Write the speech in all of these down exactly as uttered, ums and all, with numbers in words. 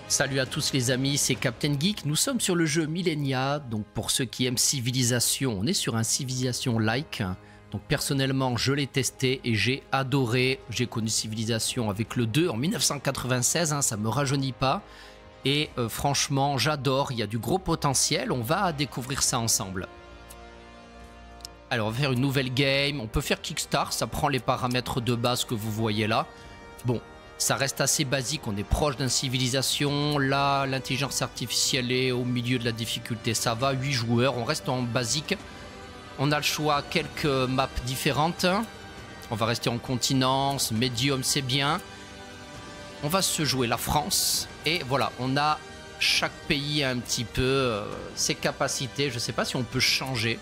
Salut à tous les amis, c'est Captain Geek. Nous sommes sur le jeu Millennia. Donc pour ceux qui aiment Civilisation, on est sur un Civilisation-like. Donc personnellement, je l'ai testé et j'ai adoré. J'ai connu Civilisation avec le deux en mille neuf cent quatre-vingt-seize, hein, ça me rajeunit pas. Et euh, franchement, j'adore, il y a du gros potentiel. On va découvrir ça ensemble. Alors on va faire une nouvelle game. On peut faire Kickstart, ça prend les paramètres de base que vous voyez là. Bon. Ça reste assez basique, on est proche d'une civilisation. Là, l'intelligence artificielle est au milieu de la difficulté. Ça va, huit joueurs, on reste en basique. On a le choix, quelques maps différentes. On va rester en continence, médium, c'est bien. On va se jouer la France. Et voilà, on a chaque pays un petit peu euh, ses capacités. Je ne sais pas si on peut changer.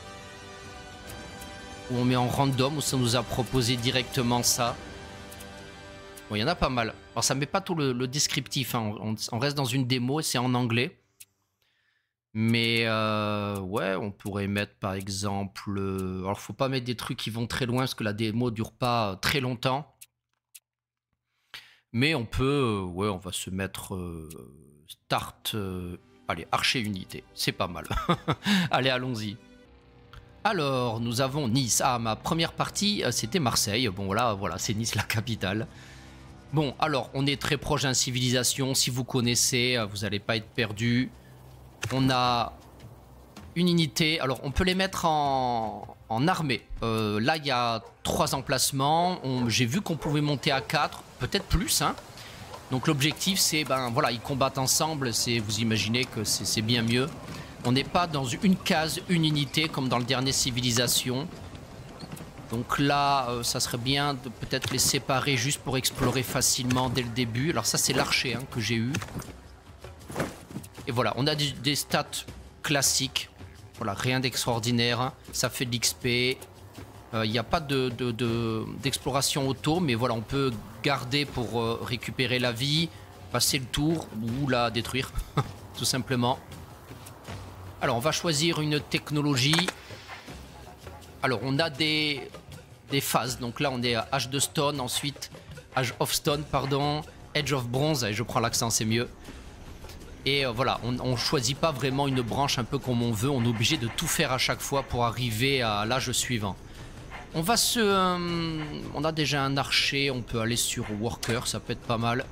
Ou on met en random, ou ça nous a proposé directement ça. Bon, il y en a pas mal. Alors, ça ne met pas tout le, le descriptif. Hein. On, on reste dans une démo et c'est en anglais. Mais euh, ouais, on pourrait mettre par exemple... Euh, alors, il ne faut pas mettre des trucs qui vont très loin parce que la démo ne dure pas très longtemps. Mais on peut... Euh, ouais, on va se mettre... Euh, start... Euh, allez, archer unité. C'est pas mal. Allez, allons-y. Alors, nous avons Nice. Ah, ma première partie, c'était Marseille. Bon, là, voilà, c'est Nice, la capitale. Bon, alors, on est très proche d'une civilisation. Si vous connaissez, vous n'allez pas être perdu. On a une unité. Alors, on peut les mettre en, en armée. Euh, là, il y a trois emplacements. J'ai vu qu'on pouvait monter à quatre, peut-être plus. Hein. Donc, l'objectif, c'est, ben voilà, ils combattent ensemble. Vous imaginez que c'est bien mieux. On n'est pas dans une case, une unité, comme dans le dernier Civilisation. Donc là, euh, ça serait bien de peut-être les séparer juste pour explorer facilement dès le début. Alors ça, c'est l'archer hein, que j'ai eu. Et voilà, on a des, des stats classiques. Voilà, rien d'extraordinaire. Ça fait de l'X P. Il n'y a pas de, de, de, d'exploration auto, mais voilà, on peut garder pour euh, récupérer la vie, passer le tour ou la détruire, tout simplement. Alors, on va choisir une technologie. Alors, on a des, des phases. Donc là, on est à Age de Stone. Ensuite, Age of Stone, pardon. Age of Bronze. Et je prends l'accent, c'est mieux. Et euh, voilà, on ne choisit pas vraiment une branche un peu comme on veut. On est obligé de tout faire à chaque fois pour arriver à l'âge suivant. On va se... Euh, on a déjà un archer. On peut aller sur Worker. Ça peut être pas mal.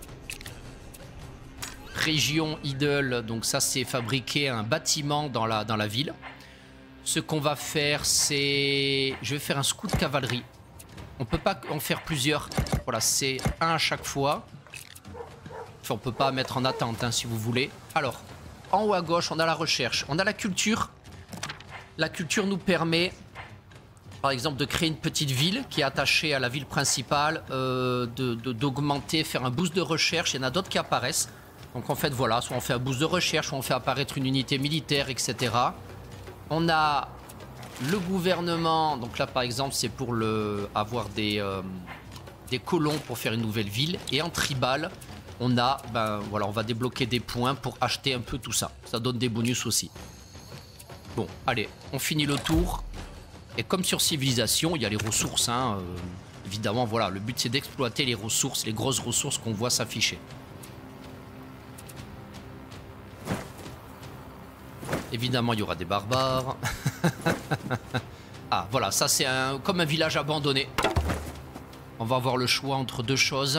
Région Idle, donc ça c'est fabriquer un bâtiment dans la, dans la ville. Ce qu'on va faire c'est... Je vais faire un scout cavalerie. On peut pas en faire plusieurs. Voilà, c'est un à chaque fois. Enfin, on peut pas mettre en attente hein, si vous voulez. Alors, en haut à gauche, on a la recherche. On a la culture. La culture nous permet, par exemple, de créer une petite ville qui est attachée à la ville principale, euh, de, de, d'augmenter, faire un boost de recherche. Il y en a d'autres qui apparaissent. Donc en fait voilà, soit on fait un boost de recherche, soit on fait apparaître une unité militaire, et cetera. On a le gouvernement, donc là par exemple c'est pour le, avoir des, euh, des colons pour faire une nouvelle ville. Et en tribal, on a, ben voilà, on va débloquer des points pour acheter un peu tout ça. Ça donne des bonus aussi. Bon, allez, on finit le tour. Et comme sur Civilisation, il y a les ressources. Hein, euh, évidemment, voilà, le but c'est d'exploiter les ressources, les grosses ressources qu'on voit s'afficher. Évidemment, il y aura des barbares. Ah, voilà, ça c'est un, comme un village abandonné. On va avoir le choix entre deux choses.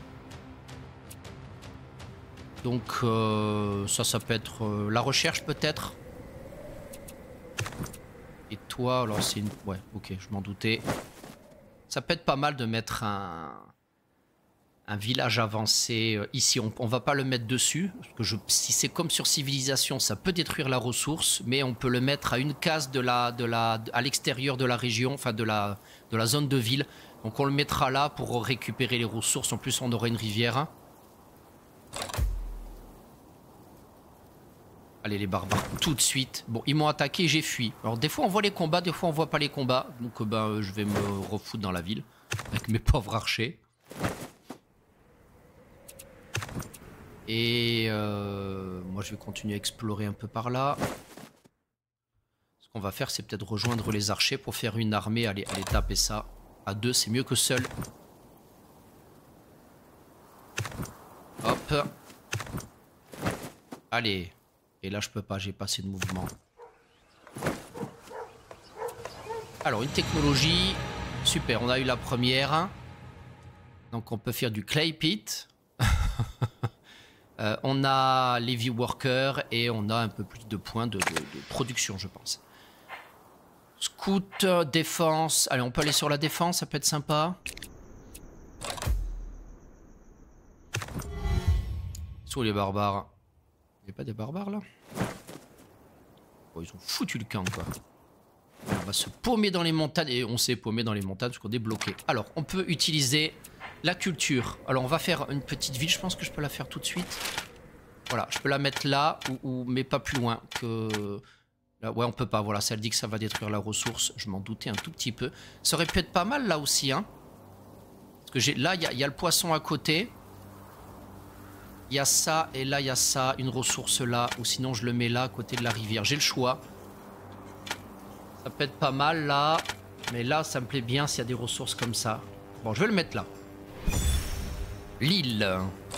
Donc, euh, ça, ça peut être euh, la recherche peut-être. Et toi, alors c'est une... Ouais, ok, je m'en doutais. Ça peut être pas mal de mettre un... un village avancé euh, ici, on, on va pas le mettre dessus parce que je, si c'est comme sur Civilisation, ça peut détruire la ressource, mais on peut le mettre à une case de la, de la, à l'extérieur de la région, enfin de la, de la zone de ville. Donc on le mettra là pour récupérer les ressources. En plus, on aura une rivière. Allez les barbares, tout de suite. Bon, ils m'ont attaqué, j'ai fui. Alors des fois on voit les combats, des fois on voit pas les combats. Donc ben je vais me refoutre dans la ville avec mes pauvres archers. Et euh, moi je vais continuer à explorer un peu par là. Ce qu'on va faire c'est peut-être rejoindre les archers pour faire une armée. Allez, allez taper ça. À deux c'est mieux que seul. Hop. Allez. Et là, je peux pas, j'ai pas assez de mouvement. Alors, une technologie. Super, on a eu la première. Donc, on peut faire du clay pit. euh, on a les view workers et on a un peu plus de points de, de, de production, je pense. Scout, défense. Allez, on peut aller sur la défense, ça peut être sympa. Sur les barbares. Il n'y a pas des barbares là? Oh, ils ont foutu le camp quoi. On va se paumer dans les montagnes. Et on s'est paumé dans les montagnes parce qu'on est bloqué. Alors, on peut utiliser la culture. Alors, on va faire une petite ville. Je pense que je peux la faire tout de suite. Voilà, je peux la mettre là, ou, ou, mais pas plus loin que... Là, ouais, on peut pas. Voilà, ça dit que ça va détruire la ressource. Je m'en doutais un tout petit peu. Ça aurait pu être pas mal là aussi. Hein. Parce que j'ai là, il y, y a le poisson à côté. Il y a ça, et là, il y a ça. Une ressource là. Ou sinon, je le mets là, à côté de la rivière. J'ai le choix. Ça peut être pas mal là. Mais là, ça me plaît bien s'il y a des ressources comme ça. Bon, je vais le mettre là. L'île.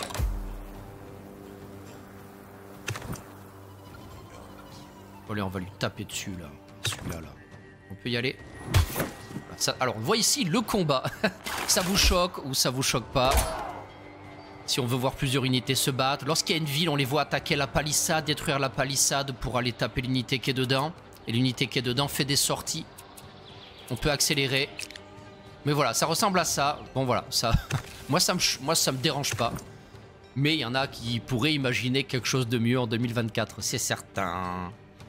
Allez, on va lui taper dessus là. Celui-là là. On peut y aller. Ça, alors, on voit ici le combat. Ça vous choque ou ça vous choque pas. Si on veut voir plusieurs unités se battre. Lorsqu'il y a une ville, on les voit attaquer la palissade, détruire la palissade pour aller taper l'unité qui est dedans. Et l'unité qui est dedans fait des sorties. On peut accélérer. Mais voilà, ça ressemble à ça. Bon voilà, ça... moi, ça me, moi ça me dérange pas. Mais il y en a qui pourraient imaginer quelque chose de mieux en deux mille vingt-quatre, c'est certain.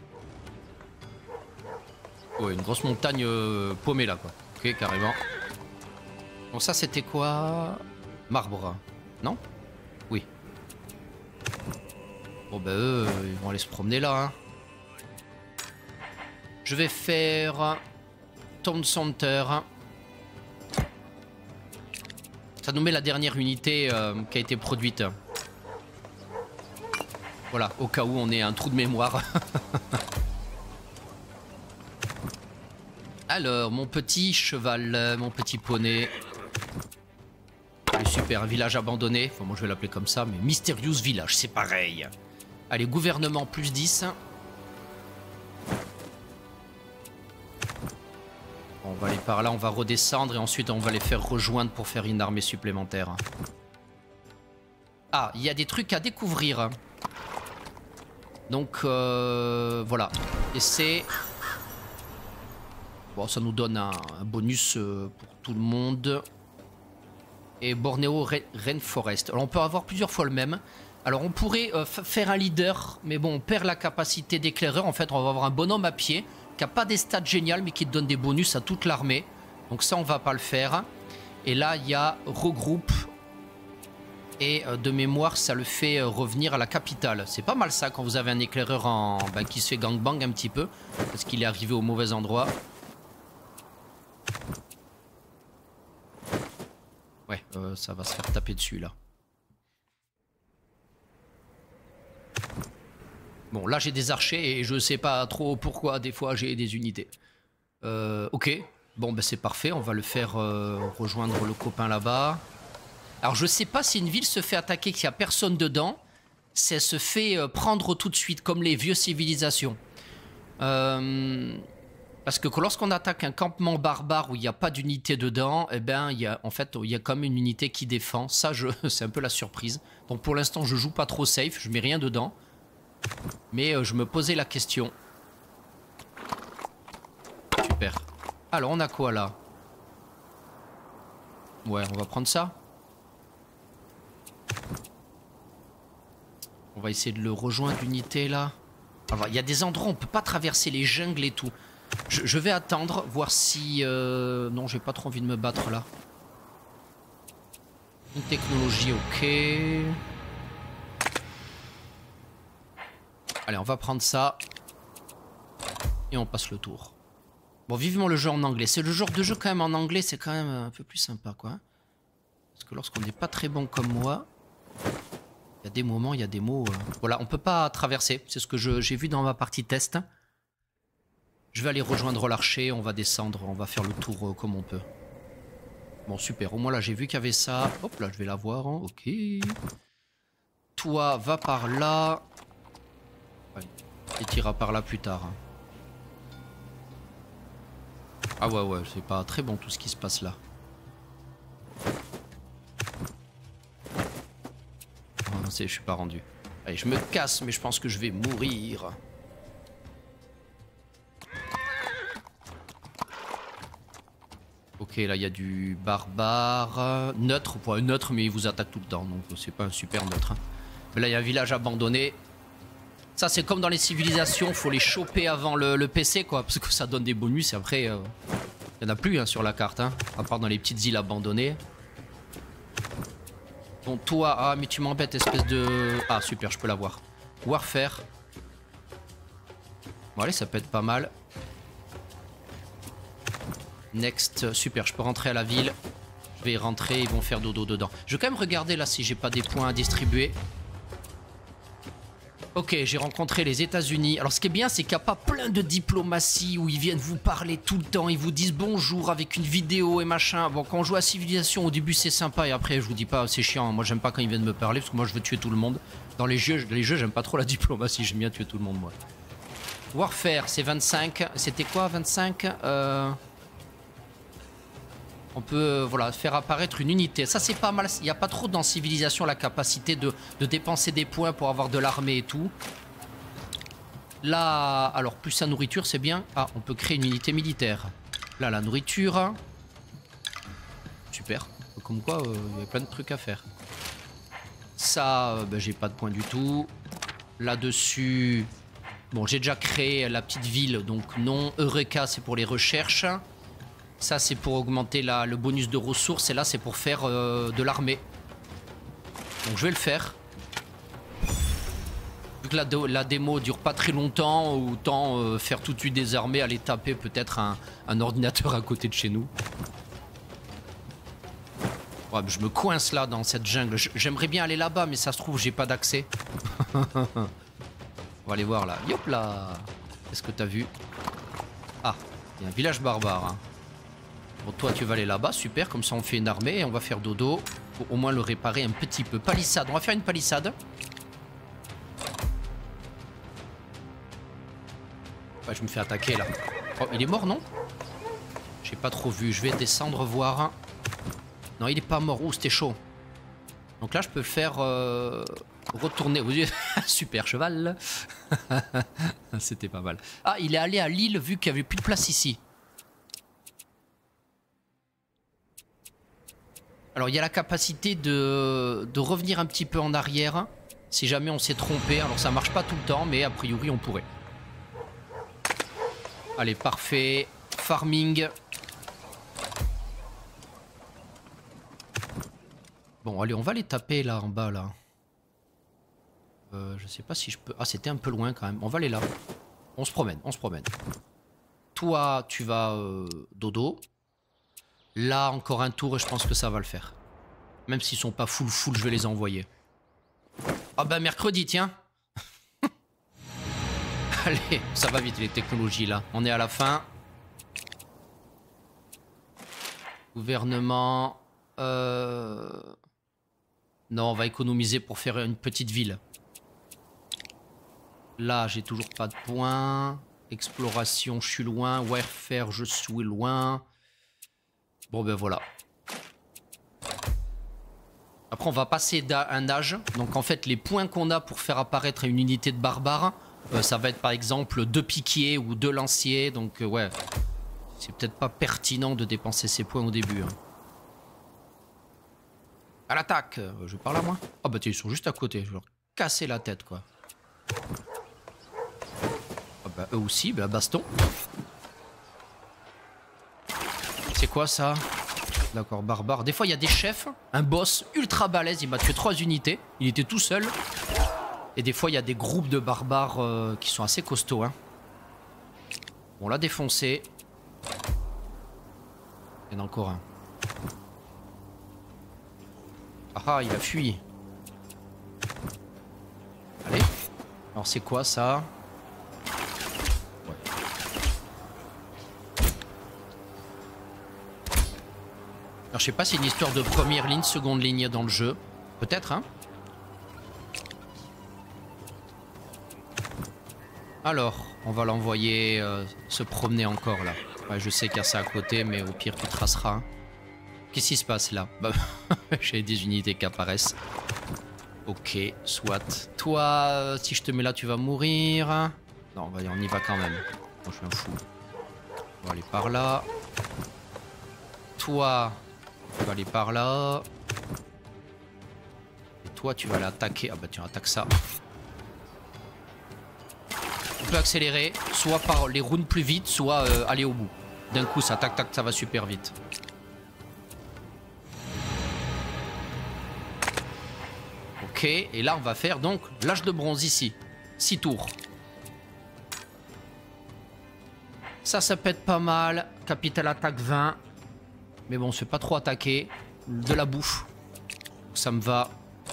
Ouais, une grosse montagne euh, paumée là quoi. Ok, carrément. Bon, ça c'était quoi? Marbre. Non? Oui. Bon bah eux, ils vont aller se promener là. Hein. Je vais faire... Town Center. Ça nous met la dernière unité euh, qui a été produite. Voilà, au cas où on ait un trou de mémoire. Alors, mon petit cheval, mon petit poney. Allez, super, village abandonné. Enfin, moi je vais l'appeler comme ça, mais Mysterious Village, c'est pareil. Allez, gouvernement plus dix. On va aller par là, on va redescendre et ensuite on va les faire rejoindre pour faire une armée supplémentaire. Ah, il y a des trucs à découvrir. Donc, euh, voilà. Et c'est... Bon, ça nous donne un, un bonus euh, pour tout le monde. Et Bornéo Rainforest. Alors, on peut avoir plusieurs fois le même. Alors, on pourrait euh, faire un leader, mais bon, on perd la capacité d'éclaireur. En fait, on va avoir un bonhomme à pied qui n'a pas des stats géniales, mais qui te donne des bonus à toute l'armée. Donc ça, on va pas le faire. Et là, il y a regroupe. Et euh, de mémoire, ça le fait euh, revenir à la capitale. C'est pas mal ça, quand vous avez un éclaireur en... ben, qui se fait gangbang un petit peu. Parce qu'il est arrivé au mauvais endroit. Ouais, euh, ça va se faire taper dessus, là. Bon, là, j'ai des archers et je sais pas trop pourquoi, des fois, j'ai des unités. Euh, ok. Bon, ben c'est parfait. On va le faire euh, rejoindre le copain là-bas. Alors, je sais pas si une ville se fait attaquer, qu'il n'y a personne dedans. Ça se fait euh, prendre tout de suite, comme les vieux civilisations. Euh... Parce que lorsqu'on attaque un campement barbare où il n'y a pas d'unité dedans, eh ben, il y a, en fait, il y a comme une unité qui défend. Ça, c'est un peu la surprise. Donc pour l'instant, je joue pas trop safe, je mets rien dedans. Mais euh, je me posais la question. Super. Alors, on a quoi là? Ouais, on va prendre ça. On va essayer de le rejoindre, l'unité là. Alors, il y a des endroits où on peut pas traverser les jungles et tout. Je, je vais attendre, voir si... Euh... Non, j'ai pas trop envie de me battre là. Une technologie, ok. Allez, on va prendre ça. Et on passe le tour. Bon, vivement le jeu en anglais. C'est le genre de jeu quand même en anglais, c'est quand même un peu plus sympa, quoi. Parce que lorsqu'on n'est pas très bon comme moi, il y a des moments, il y a des mots... Euh... Voilà, on peut pas traverser. C'est ce que j'ai vu dans ma partie test. Je vais aller rejoindre l'archer, on va descendre, on va faire le tour euh, comme on peut. Bon, super. Au moins là, j'ai vu qu'il y avait ça. Hop, là, je vais la voir. Hein. Ok. Toi, va par là. Ouais, il tirera par là plus tard. Hein. Ah ouais, ouais, c'est pas très bon tout ce qui se passe là. Oh, je suis pas rendu. Allez, je me casse, mais je pense que je vais mourir. Ok, là il y a du barbare. Neutre, pour un neutre, mais il vous attaque tout le temps, donc c'est pas un super neutre. Hein. Mais là il y a un village abandonné. Ça c'est comme dans les civilisations, faut les choper avant le, le P C quoi, parce que ça donne des bonus et après, euh, il n'y en a plus hein, sur la carte, hein, à part dans les petites îles abandonnées. Bon toi, ah mais tu m'embêtes espèce de... Ah super, je peux l'avoir. Warfare. Bon allez, ça peut être pas mal. Next, super, je peux rentrer à la ville. Je vais rentrer, ils vont faire dodo dedans. Je vais quand même regarder là si j'ai pas des points à distribuer. Ok, j'ai rencontré les États-Unis. Alors ce qui est bien, c'est qu'il n'y a pas plein de diplomatie où ils viennent vous parler tout le temps. Ils vous disent bonjour avec une vidéo et machin. Bon, quand on joue à Civilisation, au début c'est sympa et après je vous dis pas, c'est chiant. Moi j'aime pas quand ils viennent me parler parce que moi je veux tuer tout le monde. Dans les jeux, les jeux j'aime pas trop la diplomatie, j'aime bien tuer tout le monde moi. Warfare, c'est vingt-cinq. C'était quoi vingt-cinq euh... On peut euh, voilà, faire apparaître une unité. Ça, c'est pas mal. Il n'y a pas trop dans Civilisation la capacité de, de dépenser des points pour avoir de l'armée et tout. Là, alors, plus sa nourriture, c'est bien. Ah, on peut créer une unité militaire. Là, la nourriture. Super. Comme quoi, il euh, y a plein de trucs à faire. Ça, euh, ben, j'ai pas de points du tout. Là-dessus... Bon, j'ai déjà créé la petite ville, donc non. Eureka, c'est pour les recherches. Ça, c'est pour augmenter la, le bonus de ressources. Et là, c'est pour faire euh, de l'armée. Donc, je vais le faire. Vu que la, la démo dure pas très longtemps, autant euh, faire tout de suite des armées, aller taper peut-être un, un ordinateur à côté de chez nous. Ouais, je me coince là, dans cette jungle. J'aimerais bien aller là-bas, mais ça se trouve, j'ai pas d'accès. On va aller voir là. Yop là. Qu'est-ce que t'as vu? Ah, il y a un village barbare. Hein. Bon, toi, tu vas aller là-bas, super. Comme ça, on fait une armée et on va faire dodo. Pour au moins le réparer un petit peu. Palissade, on va faire une palissade. Ouais, je me fais attaquer là. Oh, il est mort, non? J'ai pas trop vu. Je vais descendre voir. Non, il est pas mort. Ouh, c'était chaud. Donc là, je peux faire euh, retourner. Super cheval. C'était pas mal. Ah, il est allé à l'île vu qu'il n'y avait plus de place ici. Alors, il y a la capacité de, de revenir un petit peu en arrière. Si jamais on s'est trompé. Alors, ça marche pas tout le temps, mais a priori, on pourrait. Allez, parfait. Farming. Bon, allez, on va les taper là, en bas, là. Euh, je sais pas si je peux... Ah, c'était un peu loin, quand même. On va aller là. On se promène, on se promène. Toi, tu vas euh, dodo. Là, encore un tour et je pense que ça va le faire. Même s'ils sont pas full full, je vais les envoyer. Ah bah mercredi, tiens. Allez, ça va vite les technologies là. On est à la fin. Gouvernement. Euh... Non, on va économiser pour faire une petite ville. Là, j'ai toujours pas de points. Exploration, je suis loin. Warfare, je suis loin. Bon ben voilà. Après on va passer d'un âge. Donc en fait les points qu'on a pour faire apparaître une unité de barbares, euh, ça va être par exemple deux piquiers ou deux lanciers. Donc euh, ouais, c'est peut-être pas pertinent de dépenser ces points au début. Hein. À l'attaque. euh, Je parle à moi. Ah oh, bah tiens, ils sont juste à côté. Je vais leur casser la tête quoi. Ah bah eux aussi, bah baston. C'est quoi ça? D'accord, barbare. Des fois, il y a des chefs, un boss ultra balèze, il m'a tué trois unités. Il était tout seul. Et des fois, il y a des groupes de barbares euh, qui sont assez costauds. Hein. Bon, on l'a défoncé. Il y en a encore un. Ah ah, il a fui. Allez. Alors, c'est quoi ça? Alors, je sais pas si c'est une histoire de première ligne, seconde ligne dans le jeu. Peut-être, hein. Alors, on va l'envoyer euh, se promener encore là. Ouais, je sais qu'il y a ça à côté, mais au pire, tu traceras. Hein. Qu'est-ce qui se passe là? Bah, j'ai des unités qui apparaissent. Ok, soit. Toi, euh, si je te mets là, tu vas mourir. Non, on y va quand même. Moi, je suis un fou. On va aller par là. Toi, tu vas aller par là. Et toi, tu vas l'attaquer. Ah bah, tu attaques ça. Tu peux accélérer, soit par les rounds plus vite, soit euh, aller au bout. D'un coup, ça tac tac, ça va super vite. Ok, et là on va faire donc l'âge de bronze ici. six tours. Ça, ça peut être pas mal. Capital attaque vingt. Mais bon, c'est pas trop attaqué. De la bouffe. Ça me va.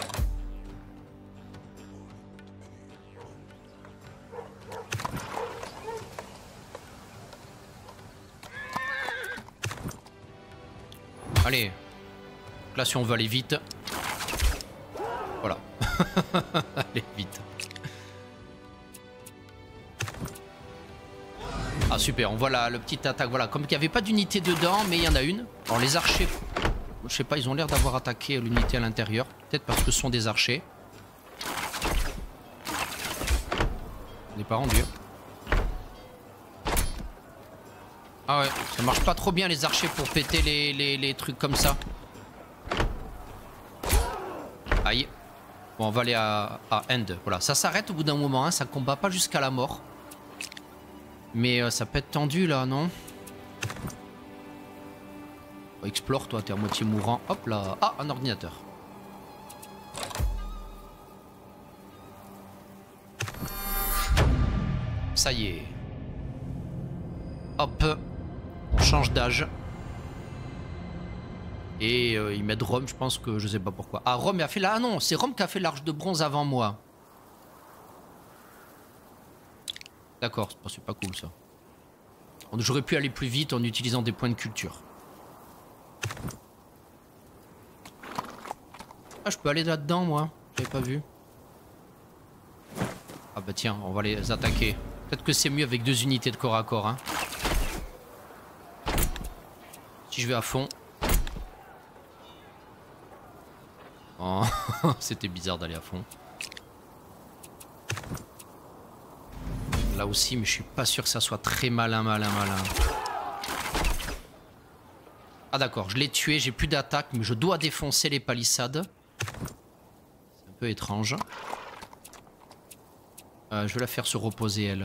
Allez. Là, si on veut aller vite. Voilà. Allez, vite. Ah, super. On voit la, le petit attaque. Voilà. Comme il n'y avait pas d'unité dedans, mais il y en a une. Alors, les archers, je sais pas, ils ont l'air d'avoir attaqué l'unité à l'intérieur. Peut-être parce que ce sont des archers. On n'est pas rendu. Ah ouais, ça marche pas trop bien les archers pour péter les, les, les trucs comme ça. Aïe. Bon, on va aller à, à End. Voilà, ça s'arrête au bout d'un moment, hein. Ça combat pas jusqu'à la mort. Mais euh, ça peut être tendu là, non? Oh, explore, toi, t'es à moitié mourant. Hop là. Ah, un ordinateur. Ça y est. Hop. On change d'âge. Et euh, ils mettent Rome, je pense que je sais pas pourquoi. Ah, Rome a fait là. Ah non, c'est Rome qui a fait l'Arche de bronze avant moi. D'accord, c'est pas cool ça. J'aurais pu aller plus vite en utilisant des points de culture. Ah, je peux aller là-dedans, moi. J'avais pas vu. Ah bah tiens, on va les attaquer. Peut-être que c'est mieux avec deux unités de corps à corps. Hein. Si je vais à fond. Oh, c'était bizarre d'aller à fond. Là aussi, mais je suis pas sûr que ça soit très malin, malin, malin. Ah d'accord, je l'ai tué, j'ai plus d'attaque, mais je dois défoncer les palissades. C'est un peu étrange. Euh, je vais la faire se reposer, elle.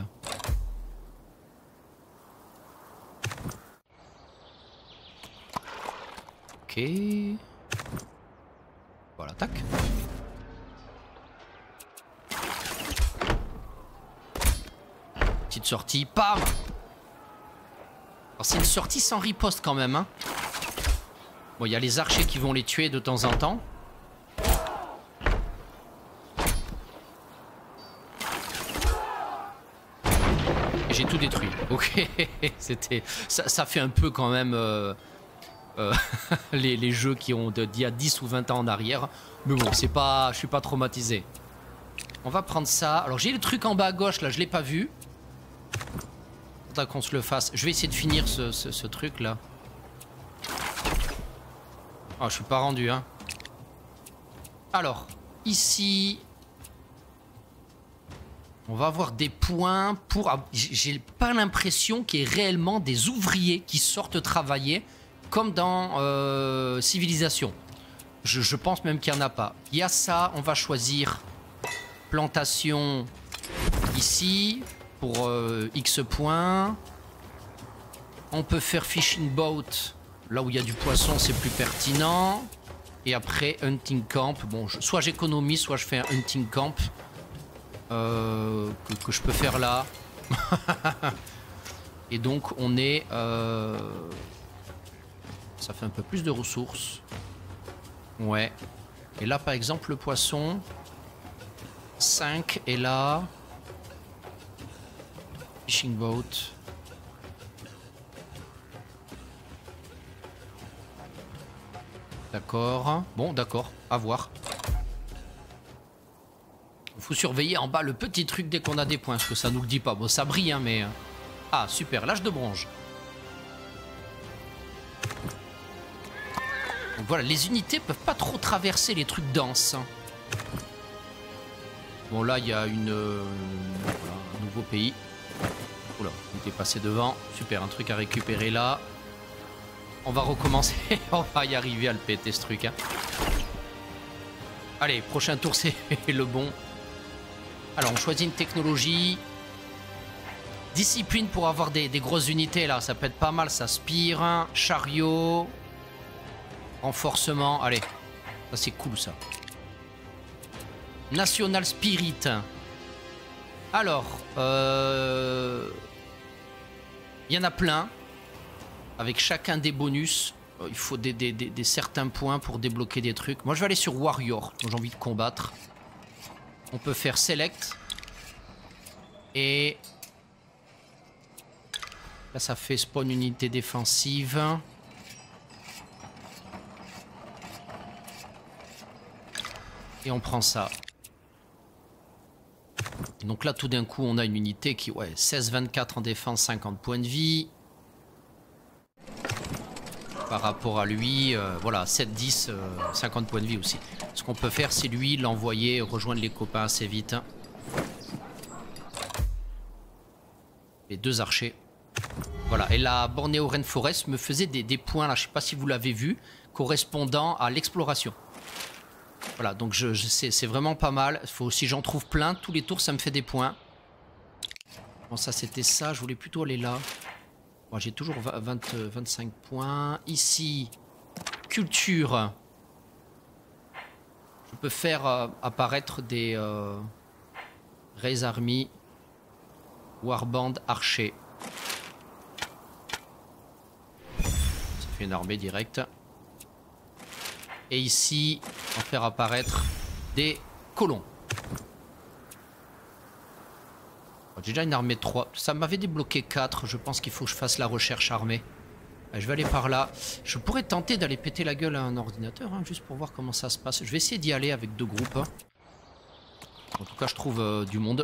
Ok. Voilà, tac. Petite sortie, pam. C'est une sortie sans riposte quand même, hein. Bon, il y a les archers qui vont les tuer de temps en temps. J'ai tout détruit. Ok, c'était ça, ça fait un peu quand même euh, euh, les, les jeux qui ont d'il y a dix ou vingt ans en arrière. Mais bon, c'est pas, je suis pas traumatisé. On va prendre ça. Alors j'ai le truc en bas à gauche là, je l'ai pas vu. Faudra qu'on se le fasse. Je vais essayer de finir ce, ce, ce truc là. Oh, je suis pas rendu, hein. Alors, ici, on va avoir des points pour... J'ai pas l'impression qu'il y ait réellement des ouvriers qui sortent travailler comme dans euh, Civilisation. Je, je pense même qu'il n'y en a pas. Il y a ça, on va choisir plantation ici pour euh, X points. On peut faire fishing boat. Là où il y a du poisson, c'est plus pertinent. Et après, hunting camp. Bon, je, soit j'économise, soit je fais un hunting camp. Euh, que, que je peux faire là. Et donc, on est... Euh, ça fait un peu plus de ressources. Ouais. Et là, par exemple, le poisson... cinq. Et là... Fishing boat... D'accord. Bon, d'accord. À voir. Il faut surveiller en bas le petit truc dès qu'on a des points, parce que ça nous le dit pas. Bon, ça brille, hein, mais... Ah, super, l'âge de bronze. Donc voilà, les unités peuvent pas trop traverser les trucs denses. Bon, là, il y a une... Euh, voilà, un nouveau pays. Oula, on était passé devant. Super, un truc à récupérer là. On va recommencer. On va y arriver à le péter, ce truc. Hein. Allez, prochain tour, c'est le bon. Alors, on choisit une technologie. Discipline pour avoir des, des grosses unités, là. Ça peut être pas mal, ça. Spire, chariot, renforcement. Allez, ça, c'est cool, ça. National Spirit. Alors, euh... il y en a plein. Avec chacun des bonus, il faut des, des, des, des certains points pour débloquer des trucs. Moi, je vais aller sur Warrior, dont j'ai envie de combattre. On peut faire Select. Et... là, ça fait spawn unité défensive. Et on prend ça. Donc là, tout d'un coup, on a une unité qui... ouais, seize vingt-quatre en défense, cinquante points de vie. Par rapport à lui, euh, voilà, sept dix, euh, cinquante points de vie aussi. Ce qu'on peut faire, c'est lui l'envoyer rejoindre les copains assez vite. Les deux archers. Voilà, et la Borneo Rainforest me faisait des, des points, là, je sais pas si vous l'avez vu, correspondant à l'exploration. Voilà, donc je, je sais, c'est vraiment pas mal. Faut, si j'en trouve plein, tous les tours, ça me fait des points. Bon, ça, c'était ça. Je voulais plutôt aller là. Bon, j'ai toujours vingt, vingt-cinq points. Ici, culture. Je peux faire euh, apparaître des euh, Raise Army, Warband, Archer. Ça fait une armée directe. Et ici, on va faire apparaître des colons. J'ai déjà une armée de trois. Ça m'avait débloqué quatre. Je pense qu'il faut que je fasse la recherche armée. Je vais aller par là. Je pourrais tenter d'aller péter la gueule à un ordinateur, hein, juste pour voir comment ça se passe. Je vais essayer d'y aller avec deux groupes. Hein. En tout cas, je trouve euh, du monde.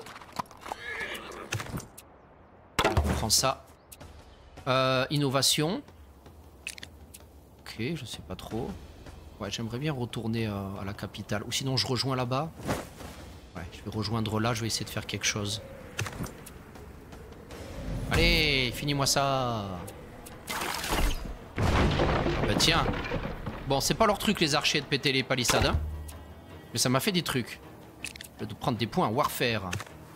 Alors, on prend ça. Euh, innovation. Ok, je sais pas trop. Ouais, j'aimerais bien retourner euh, à la capitale. Ou sinon, je rejoins là-bas. Ouais, je vais rejoindre là. Je vais essayer de faire quelque chose. Allez, finis-moi ça. Bah tiens. Bon, c'est pas leur truc, les archers, de péter les palissades. Hein. Mais ça m'a fait des trucs. Je vais prendre des points Warfare.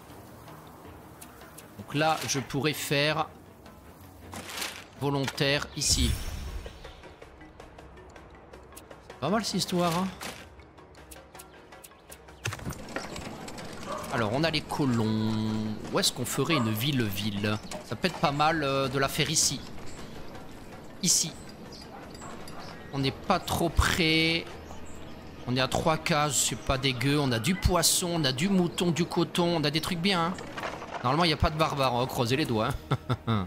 Donc là, je pourrais faire volontaire ici. Pas mal cette histoire. Hein. Alors, on a les colons. Où est-ce qu'on ferait une ville-ville? Ça peut être pas mal euh, de la faire ici. Ici. On n'est pas trop près. On est à trois cases, c'est pas dégueu. On a du poisson, on a du mouton, du coton. On a des trucs bien. Hein. Normalement, il n'y a pas de barbares. On va creuser les doigts. Hein.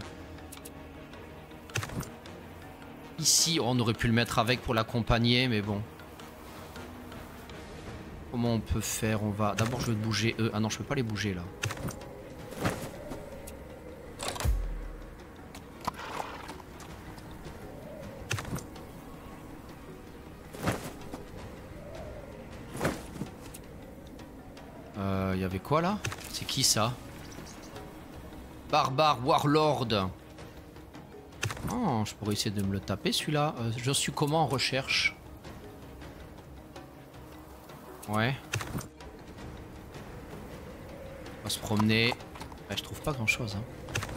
Ici, on aurait pu le mettre avec pour l'accompagner, mais bon. Comment on peut faire? On va... D'abord, je vais bouger eux. Ah non, je peux pas les bouger, là. Euh... Il y avait quoi, là? C'est qui, ça? Barbare Warlord. Oh, je pourrais essayer de me le taper, celui-là. Euh, je suis comment en recherche? Ouais. On va se promener. Ouais, je trouve pas grand chose. Hein.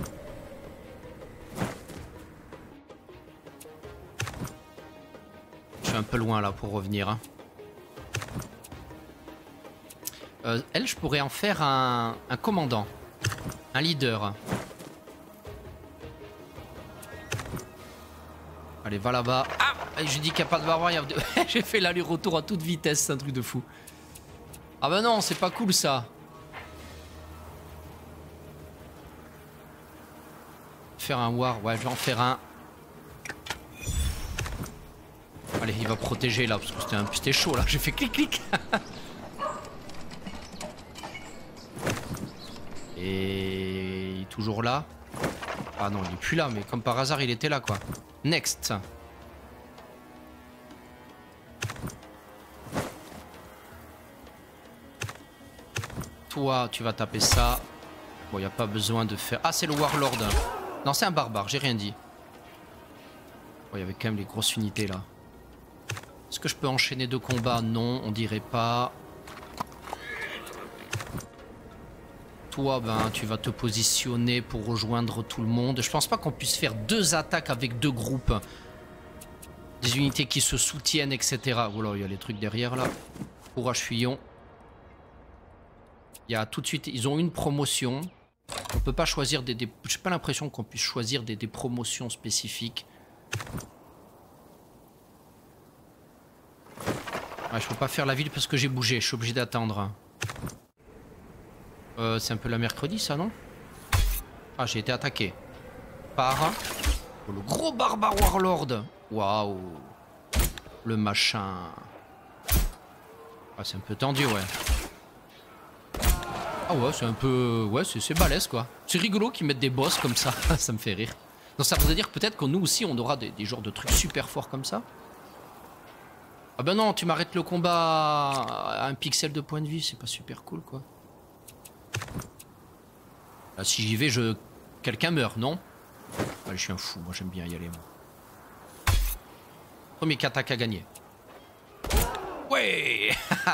Je suis un peu loin là pour revenir. Hein. Euh, elle, je pourrais en faire un, un commandant. Un leader. Allez, va là-bas. Ah! Je dis qu'il n'y a pas de barbare. De... J'ai fait l'aller-retour à toute vitesse, c'est un truc de fou. Ah bah non, c'est pas cool ça. Faire un war, ouais, je vais en faire un. Allez, il va protéger là, parce que c'était un... chaud là. J'ai fait clic-clic. Et il est toujours là. Ah non, il est plus là, mais comme par hasard, il était là, quoi. Next. Toi, tu vas taper ça. Bon, il n'y a pas besoin de faire... Ah, c'est le Warlord. Non, c'est un barbare, j'ai rien dit. Bon, il y avait quand même les grosses unités, là. Est-ce que je peux enchaîner deux combats? Non, on dirait pas. Toi, ben, tu vas te positionner pour rejoindre tout le monde. Je pense pas qu'on puisse faire deux attaques avec deux groupes. Des unités qui se soutiennent, et cetera. Oula, il y a les trucs derrière, là. Courage, fuyons. Il y a tout de suite... Ils ont une promotion. On peut pas choisir des... des... J'ai pas l'impression qu'on puisse choisir des, des promotions spécifiques. Ouais, je peux pas faire la ville parce que j'ai bougé. Je suis obligé d'attendre. Euh, c'est un peu la mercredi, ça, non? Ah, j'ai été attaqué. Par... Oh, le gros barbare warlord. Waouh. Le machin. Ah, c'est un peu tendu, ouais. Ah ouais, c'est un peu... Ouais, c'est balèze, quoi. C'est rigolo qu'ils mettent des boss comme ça. Ça me fait rire. Donc ça voudrait dire peut-être que nous aussi, on aura des, des genres de trucs super forts comme ça. Ah ben non, tu m'arrêtes le combat à un pixel de point de vie. C'est pas super cool, quoi. Là, si j'y vais, je... Quelqu'un meurt, non? Allez, je suis un fou. Moi, j'aime bien y aller, moi. Premier attaque à gagner. Ouais.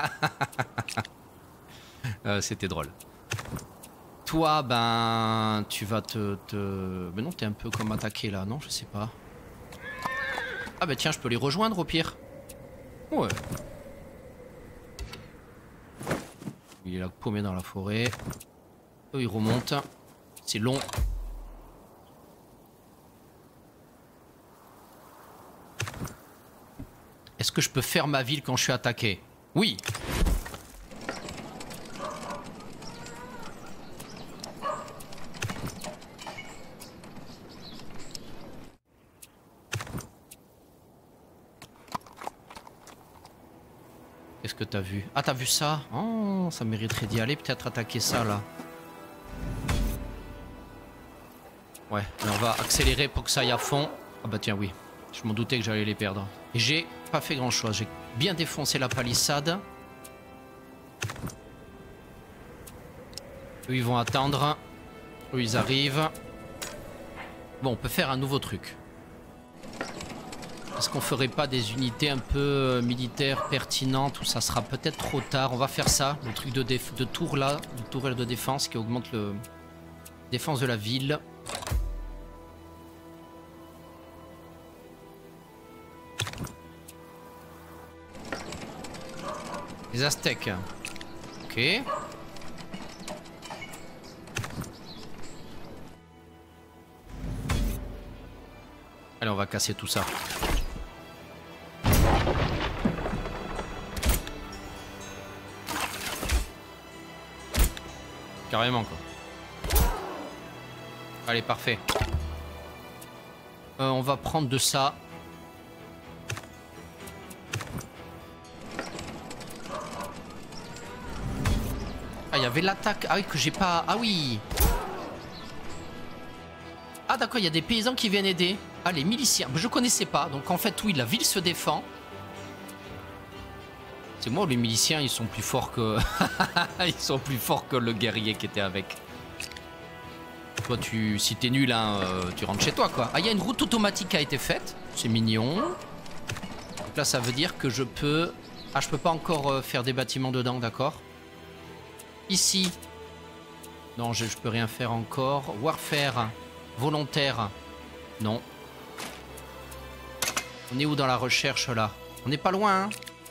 euh, C'était drôle. Toi, ben... Tu vas te... te... Mais non, t'es un peu comme attaqué, là, non? Je sais pas. Ah ben tiens, je peux les rejoindre, au pire. Ouais. Il est là paumé dans la forêt. Eux, ils remontent. C'est long. Est-ce que je peux faire ma ville quand je suis attaqué? Oui. Qu'est-ce que t'as vu? Ah, t'as vu ça? Oh, ça mériterait d'y aller, peut-être attaquer ça, là. Ouais, mais on va accélérer pour que ça aille à fond. Ah bah tiens, oui. Je m'en doutais que j'allais les perdre. Et j'ai pas fait grand-chose. J'ai bien défoncé la palissade. Eux, ils vont attendre. Eux, ils arrivent. Bon, on peut faire un nouveau truc. Est-ce qu'on ferait pas des unités un peu militaires pertinentes ou ça sera peut-être trop tard? On va faire ça, le truc de, de tour là, de tourelle de défense qui augmente le défense de la ville. Les Aztèques. Ok. Allez, on va casser tout ça. Carrément, quoi. Allez, parfait. Euh, on va prendre de ça. Ah, il y avait l'attaque. Ah oui, que j'ai pas... Ah oui. Ah d'accord, il y a des paysans qui viennent aider. Ah, les miliciens. Je connaissais pas. Donc en fait, oui, la ville se défend. C'est moi, les miliciens, ils sont plus forts que... ils sont plus forts que le guerrier qui était avec. Toi, tu... si t'es nul, hein, euh, tu rentres chez toi, quoi. Ah, il y a une route automatique qui a été faite. C'est mignon. Donc là, ça veut dire que je peux... Ah, je peux pas encore euh, faire des bâtiments dedans, d'accord. Ici. Non, je, je peux rien faire encore. Warfare. Volontaire. Non. On est où dans la recherche, là? On n'est pas loin, hein.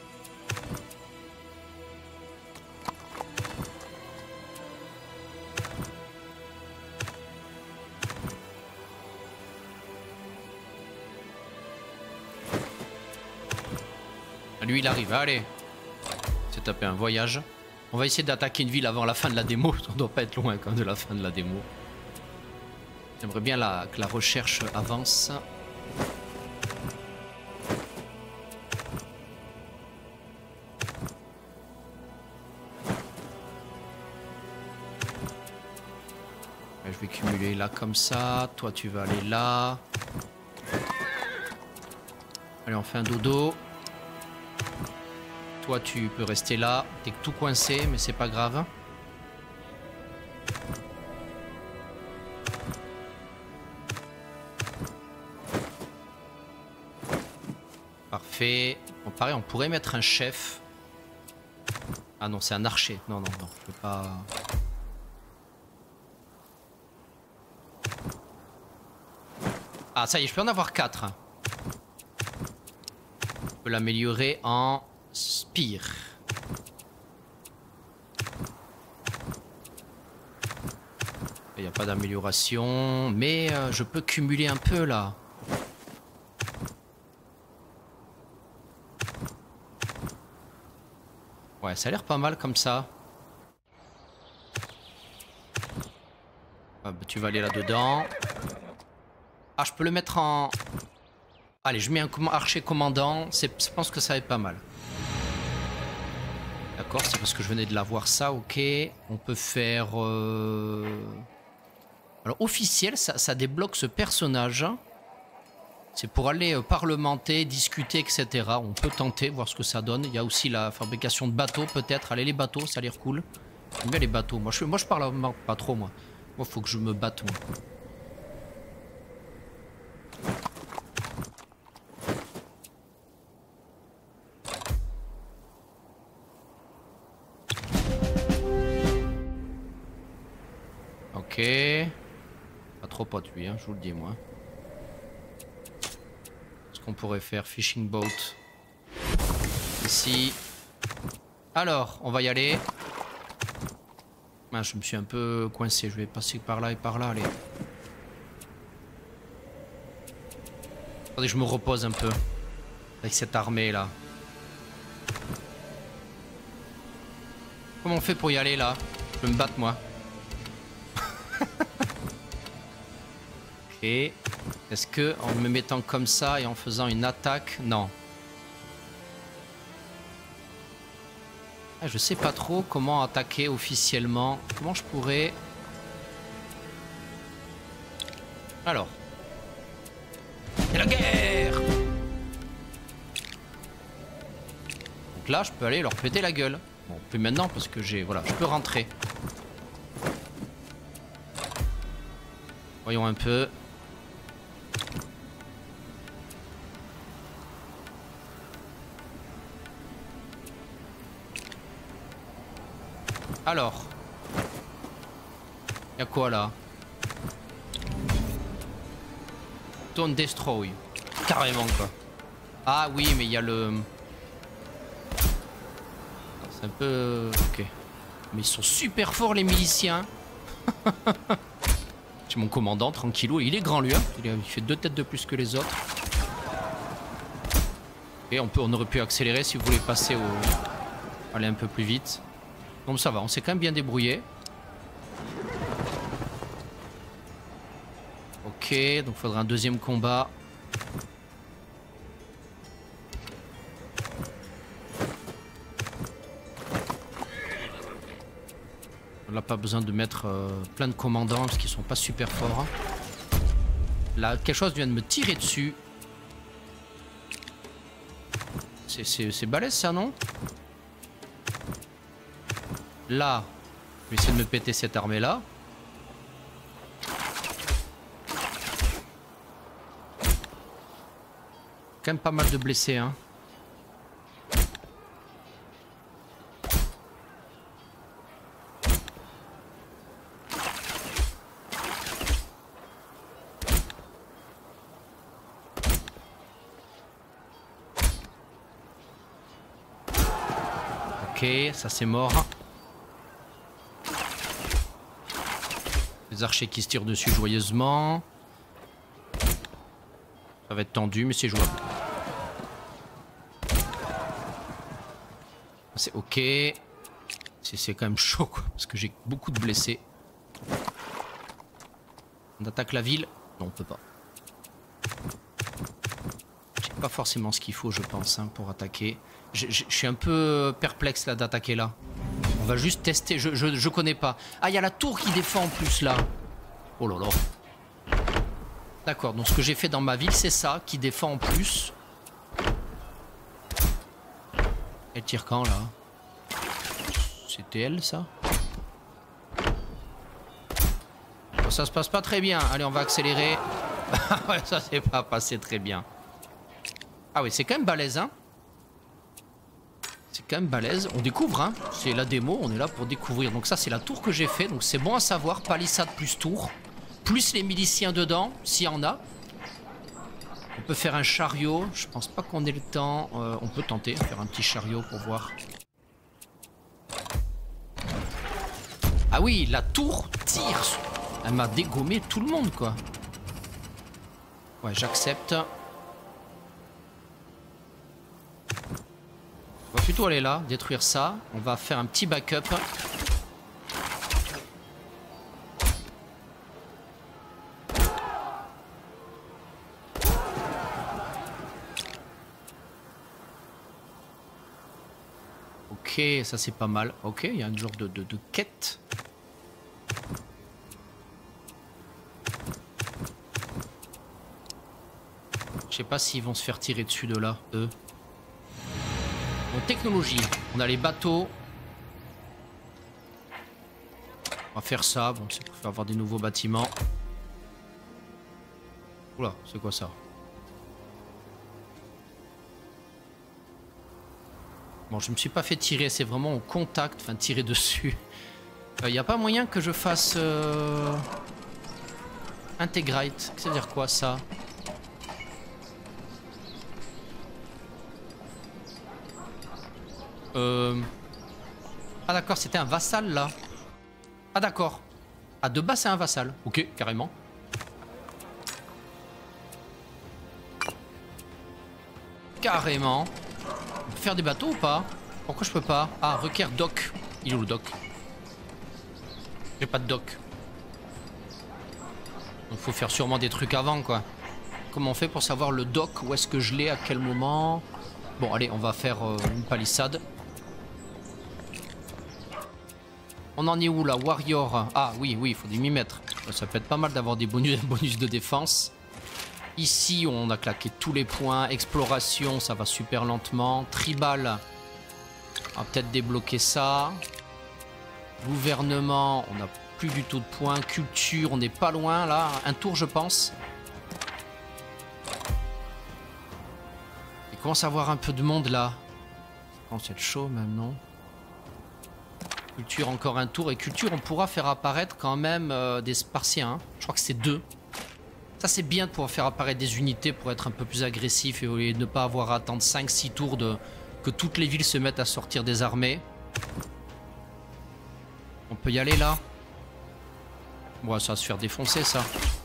Lui, il arrive. Allez. C'est tapé un voyage. On va essayer d'attaquer une ville avant la fin de la démo. On doit pas être loin quand même de la fin de la démo. J'aimerais bien la, que la recherche avance. cumuler là comme ça. Toi, tu vas aller là. Allez, on fait un dodo. Toi, tu peux rester là. T'es tout coincé, mais c'est pas grave. Parfait. Bon, pareil, on pourrait mettre un chef. Ah non, c'est un archer. Non, non, non, je peux pas... Ah, ça y est, je peux en avoir quatre. Je peux l'améliorer en spire. Il n'y a pas d'amélioration, mais euh, je peux cumuler un peu là. Ouais, ça a l'air pas mal comme ça. Ah, bah, tu vas aller là-dedans. Ah, je peux le mettre en... Allez, je mets un archer commandant. Je pense que ça va être pas mal. D'accord, c'est parce que je venais de l'avoir ça, ok. On peut faire... Euh... Alors, officiel, ça, ça débloque ce personnage. C'est pour aller euh, parlementer, discuter, et cetera. On peut tenter, voir ce que ça donne. Il y a aussi la fabrication de bateaux, peut-être. Allez, les bateaux, ça a l'air cool. J'aime bien les bateaux. Moi, je, moi, je parle pas trop, moi. Moi, faut que je me batte, moi. Ok. Pas trop pote lui, hein, je vous le dis moi. Ce qu'on pourrait faire, fishing boat. Ici. Alors, on va y aller. Ah, je me suis un peu coincé, je vais passer par là et par là, allez. Attendez, je me repose un peu. Avec cette armée là. Comment on fait pour y aller là? Je peux me battre moi. Ok. Est-ce que en me mettant comme ça et en faisant une attaque? Non. Ah, je sais pas trop comment attaquer officiellement. Comment je pourrais... Alors. C'est la guerre! Donc là, je peux aller leur péter la gueule. Bon, plus maintenant parce que j'ai... Voilà, je peux rentrer. Voyons un peu. Alors. Y'a quoi là? Don't destroy. Carrément quoi. Ah oui, mais il y a le... C'est un peu... Ok. Mais ils sont super forts les miliciens. C'est mon commandant, tranquillou. Il est grand lui, hein. Il fait deux têtes de plus que les autres. Et on, peut, on aurait pu accélérer si vous voulez passer au... Aller un peu plus vite. Donc ça va, on s'est quand même bien débrouillé. Ok, donc il faudra un deuxième combat. On n'a pas besoin de mettre euh, plein de commandants parce qu'ils sont pas super forts. Là, quelque chose vient de me tirer dessus. C'est balèze ça, non? Là, je vais essayer de me péter cette armée-là. Quand même pas mal de blessés, hein. Ok, ça c'est mort. Les archers qui se tirent dessus joyeusement. Ça va être tendu, mais c'est jouable. C'est ok. C'est quand même chaud, quoi, parce que j'ai beaucoup de blessés. On attaque la ville? Non, on peut pas. J'ai pas forcément ce qu'il faut, je pense, hein, pour attaquer. Je, je, je suis un peu perplexe là d'attaquer là. On va juste tester, je, je, je connais pas. Ah, il y a la tour qui défend en plus là. Oh là là. D'accord, donc ce que j'ai fait dans ma ville, c'est ça, qui défend en plus. Elle tire quand, là? C'était elle, ça? Bon, ça se passe pas très bien. Allez, on va accélérer. Ouais, ça s'est pas passé très bien. Ah oui, c'est quand même balèze, hein? C'est quand même balèze. On découvre, hein? C'est la démo, on est là pour découvrir. Donc ça, c'est la tour que j'ai fait. Donc c'est bon à savoir. Palissade plus tour. Plus les miliciens dedans, s'il y en a. On peut faire un chariot. Je pense pas qu'on ait le temps. Euh, on peut tenter, faire un petit chariot pour voir. Ah oui, la tour tire. Elle m'a dégommé tout le monde, quoi. Ouais, j'accepte. On va plutôt aller là, détruire ça. On va faire un petit backup. Ok, ça c'est pas mal. Ok, il y a un genre de, de, de quête. Je sais pas s'ils vont se faire tirer dessus de là, eux. Bon, technologie. On a les bateaux. On va faire ça. Bon, c'est pour faire avoir des nouveaux bâtiments. Oula, c'est quoi ça? Bon, je me suis pas fait tirer. C'est vraiment au contact. Enfin, tirer dessus. Il euh, n'y a pas moyen que je fasse... Euh... Integrate. Ça veut dire quoi, ça? Euh... Ah d'accord, c'était un vassal là. Ah d'accord. Ah de bas c'est un vassal. Ok, carrément. Carrément. On peut faire des bateaux ou pas? Pourquoi je peux pas? Ah, requiert dock. Il est où le dock? J'ai pas de dock. Il faut faire sûrement des trucs avant quoi. Comment on fait pour savoir le dock? Où est-ce que je l'ai? À quel moment? Bon allez, on va faire euh, une palissade. On en est où là? Warrior. Ah oui, oui, il faut des millimètres. Ça peut être pas mal d'avoir des bonus, bonus de défense. Ici, on a claqué tous les points. Exploration, ça va super lentement. Tribal, on va peut-être débloquer ça. Gouvernement, on n'a plus du tout de points. Culture, on n'est pas loin là. Un tour, je pense. Il commence à avoir un peu de monde là. Je pense être chaud même, non? Culture, encore un tour. Et culture, on pourra faire apparaître quand même euh, des Spartiens. Hein. Je crois que c'est deux. Ça, c'est bien de pouvoir faire apparaître des unités pour être un peu plus agressif et au lieu de ne pas avoir à attendre cinq six tours de... que toutes les villes se mettent à sortir des armées. On peut y aller là. Bon, ça va se faire défoncer ça.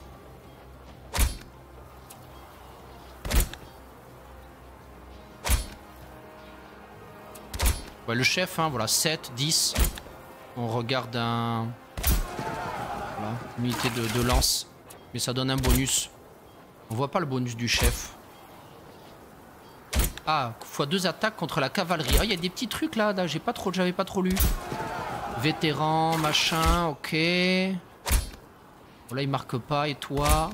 Ouais, le chef, hein, voilà, sept, dix. On regarde un... Voilà, une unité de, de lance. Mais ça donne un bonus. On voit pas le bonus du chef. Ah, fois deux attaques contre la cavalerie. Ah, il y a des petits trucs là, là j'ai pas trop, j'avais pas trop lu. Vétéran, machin, ok. Bon, là, il marque pas, et toi?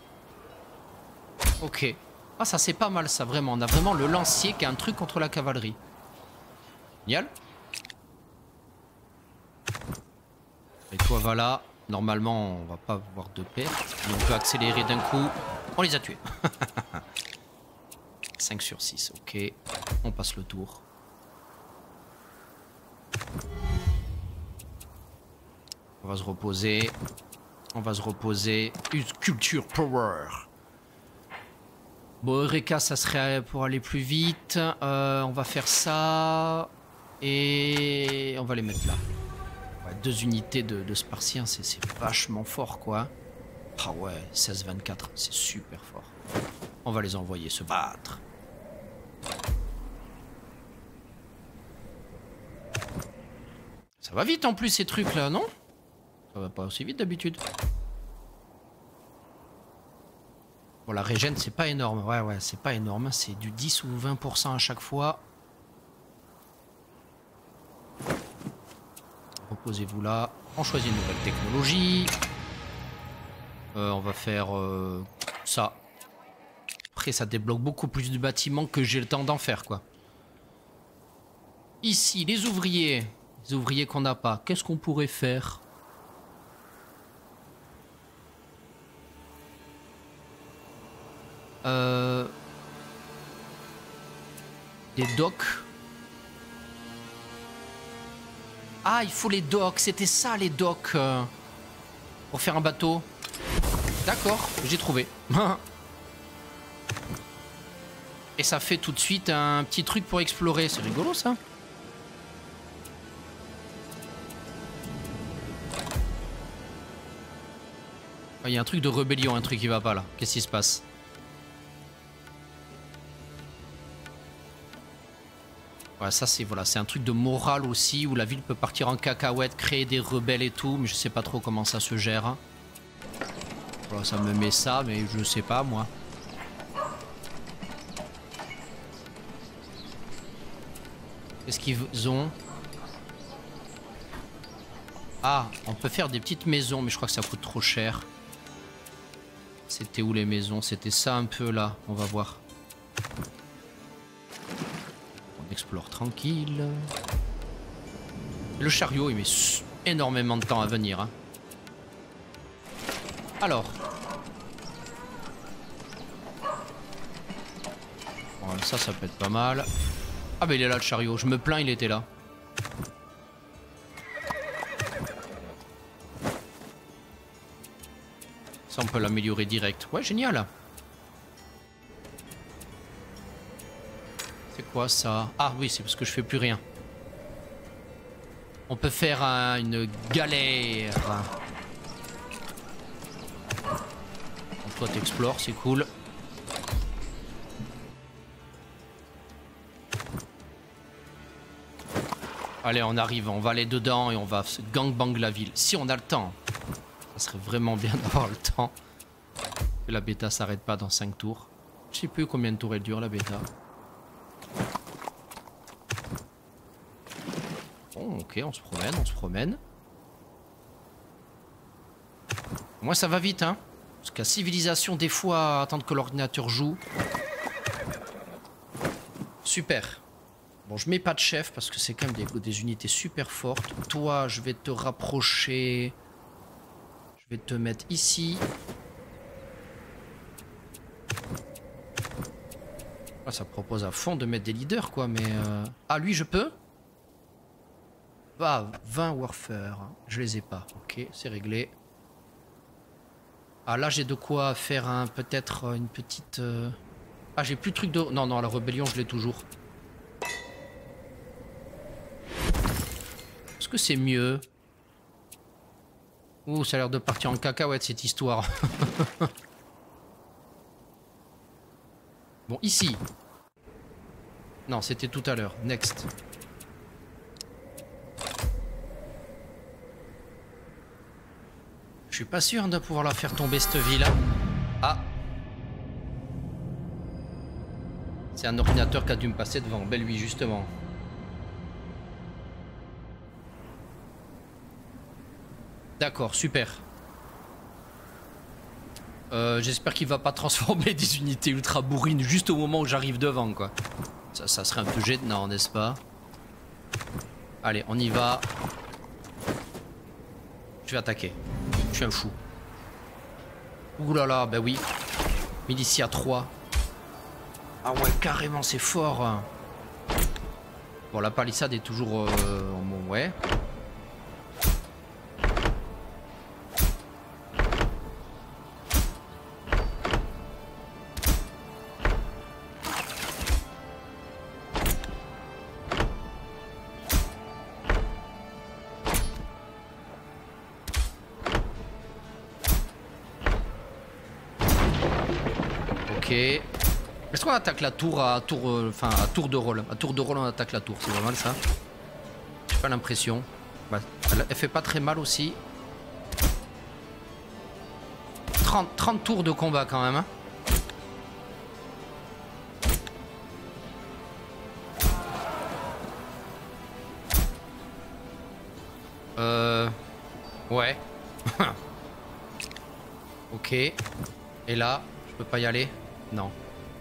Ok. Ah, ça c'est pas mal ça, vraiment. On a vraiment le lancier qui a un truc contre la cavalerie. Génial. Et toi, voilà. Normalement, on va pas avoir de perte. Mais on peut accélérer d'un coup. On les a tués. cinq sur six, ok. On passe le tour. On va se reposer. On va se reposer. Une culture power. Bon, Eureka, ça serait pour aller plus vite. Euh, on va faire ça. Et on va les mettre là. Ouais, deux unités de, de Spartiens, c'est vachement fort, quoi. Ah ouais, seize vingt-quatre, c'est super fort. On va les envoyer se battre. Ça va vite en plus ces trucs là, non? Ça va pas aussi vite d'habitude. Bon, la régène c'est pas énorme, ouais ouais, c'est pas énorme, c'est du dix ou vingt pour cent à chaque fois. Reposez-vous là, on choisit une nouvelle technologie. Euh, on va faire euh, ça. Après, ça débloque beaucoup plus de bâtiments que j'ai le temps d'en faire, quoi. Ici, les ouvriers. Les ouvriers qu'on n'a pas. Qu'est-ce qu'on pourrait faire? Euh... Des docks. Ah, il faut les docks. C'était ça, les docks. Euh... Pour faire un bateau. D'accord, j'ai trouvé. Et ça fait tout de suite un petit truc pour explorer. C'est rigolo, ça. Il y a un truc de rébellion, un truc qui va pas là. Qu'est-ce qui se passe? Ouais, ça c'est voilà, c'est un truc de morale aussi où la ville peut partir en cacahuète, créer des rebelles et tout, mais je sais pas trop comment ça se gère. Voilà, ça me met ça, mais je sais pas moi. Qu'est-ce qu'ils ont? Ah, on peut faire des petites maisons, mais je crois que ça coûte trop cher. C'était où les maisons? C'était ça un peu là, on va voir. On explore tranquille. Le chariot, il met énormément de temps à venir. Hein. Alors. Bon, ça, ça peut être pas mal. Ah bah il est là le chariot, je me plains, il était là. Ça, on peut l'améliorer direct. Ouais, génial. C'est quoi ça? Ah oui, c'est parce que je fais plus rien. On peut faire un, une galère. Donc toi t'explores, c'est cool. Allez, on arrive, on va aller dedans et on va se gangbang la ville. Si on a le temps. Ça serait vraiment bien d'avoir le temps. Que la bêta s'arrête pas dans cinq tours. Je sais plus combien de tours elle dure la bêta. Bon, ok, on se promène, on se promène. Moi ça va vite, hein. Parce qu'à civilisation, des fois, attendre que l'ordinateur joue. Super. Bon, je mets pas de chef parce que c'est quand même des, des unités super fortes. Toi, je vais te rapprocher. Je vais te mettre ici. Ah, ça propose à fond de mettre des leaders, quoi, mais... Euh... Ah, lui, je peux? Ah, vingt warfare. Je les ai pas. Ok, c'est réglé. Ah, là, j'ai de quoi faire un... Peut-être une petite... Euh... Ah, j'ai plus de trucs de... Non, non, la rébellion, je l'ai toujours. Est-ce que c'est mieux? Ouh, ça a l'air de partir en cacahuète cette histoire. Bon, ici. Non, c'était tout à l'heure. Next. Je suis pas sûr de pouvoir la faire tomber cette ville. Ah. C'est un ordinateur qui a dû me passer devant. Ben lui, justement. D'accord, super. Euh, J'espère qu'il va pas transformer des unités ultra bourrines juste au moment où j'arrive devant, quoi. Ça, ça serait un peu gênant, n'est-ce pas? Allez, on y va. Je vais attaquer. Je suis un fou. Ouh là là, bah oui. Militia trois. Ah ouais, carrément, c'est fort. Bon, la palissade est toujours... Euh, en... Ouais. Ok. Est-ce qu'on attaque la tour à tour, enfin euh, à tour de rôle? À tour de rôle, on attaque la tour, c'est pas mal ça. J'ai pas l'impression. Bah, elle, elle fait pas très mal aussi. trente, trente tours de combat quand même. Hein. Euh... Ouais. Ok. Et là, je peux pas y aller? Non.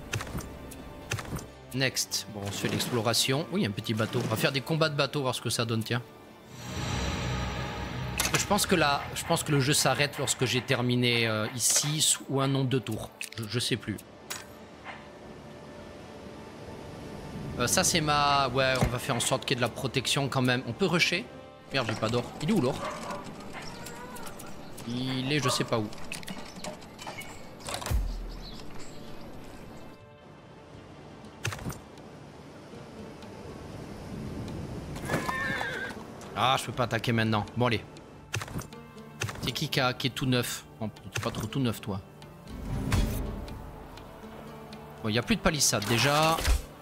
Next. Bon, on se fait l'exploration. Oui, un petit bateau. On va faire des combats de bateaux, voir ce que ça donne, tiens. Je pense que là, je pense que le jeu s'arrête lorsque j'ai terminé euh, ici ou un nombre de tours. Je, je sais plus. Euh, ça, c'est ma... Ouais, on va faire en sorte qu'il y ait de la protection quand même. On peut rusher? Merde, j'ai pas d'or. Il est où l'or? Il est je sais pas où. Ah, je peux pas attaquer maintenant. Bon, allez. C'est qui qui, a, qui est tout neuf? Bon, t'es pas trop tout neuf, toi. Bon, il n'y a plus de palissade, déjà.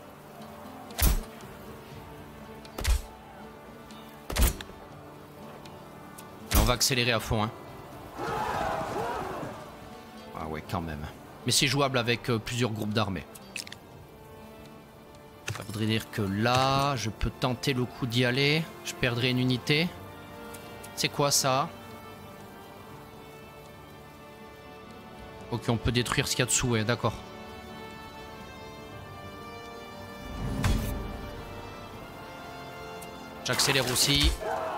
On va accélérer à fond, hein. Ah ouais, quand même. Mais c'est jouable avec euh, plusieurs groupes d'armées. Ça voudrait dire que là, je peux tenter le coup d'y aller. Je perdrai une unité. C'est quoi ça? Ok, on peut détruire ce qu'il y a dessous, ouais, d'accord. J'accélère aussi.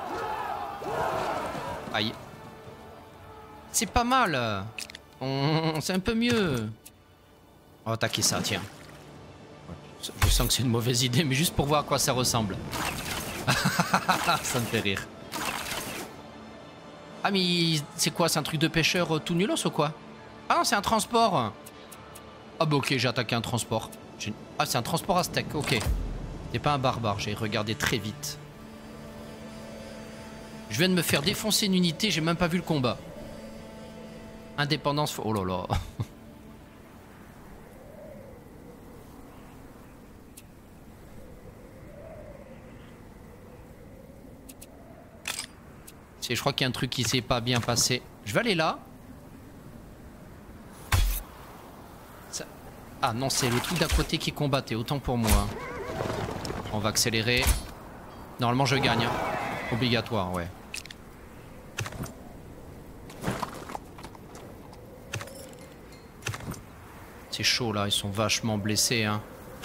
Aïe. C'est pas mal. On... C'est un peu mieux. On va attaquer ça, tiens. Je sens que c'est une mauvaise idée, mais juste pour voir à quoi ça ressemble. Ça me fait rire. Ah, mais c'est quoi? C'est un truc de pêcheur tout nulos ou quoi? Ah non, c'est un transport. Ah bah ok, j'ai attaqué un transport. Ah, c'est un transport aztèque, ok. C'est pas un barbare, j'ai regardé très vite. Je viens de me faire défoncer une unité, j'ai même pas vu le combat. Indépendance... Oh là là. Je crois qu'il y a un truc qui s'est pas bien passé. Je vais aller là. Ça... Ah non, c'est le truc d'à côté qui combattait. Autant pour moi. On va accélérer. Normalement, je gagne. Hein. Obligatoire, ouais. C'est chaud là, ils sont vachement blessés. Hein.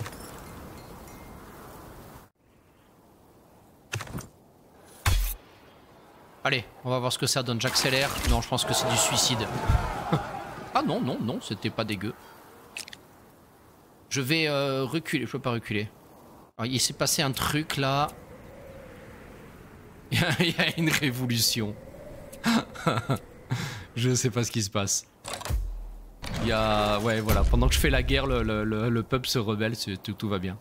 Allez, on va voir ce que ça donne. J'accélère. Non, je pense que c'est du suicide. Ah non, non, non, c'était pas dégueu. Je vais euh, reculer. Je peux pas reculer. Alors, il s'est passé un truc là. Il y a une révolution. Je sais pas ce qui se passe. Il y a... Ouais, voilà. Pendant que je fais la guerre, le, le, le, le peuple se rebelle. Tout, tout va bien.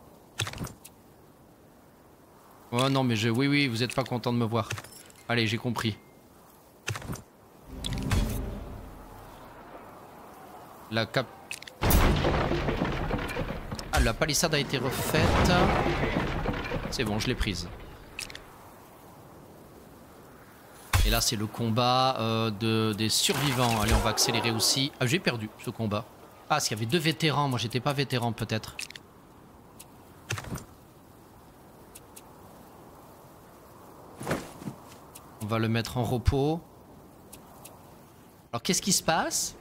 Oh non, mais je... Oui, oui, vous êtes pas content de me voir. Allez, j'ai compris. La cap... Ah, la palissade a été refaite. C'est bon, je l'ai prise. Et là, c'est le combat euh, de, des survivants. Allez, on va accélérer aussi. Ah, j'ai perdu ce combat. Ah, parce qu'il y avait deux vétérans. Moi, j'étais pas vétéran, peut-être. On va le mettre en repos. Alors, qu'est-ce qui se passe?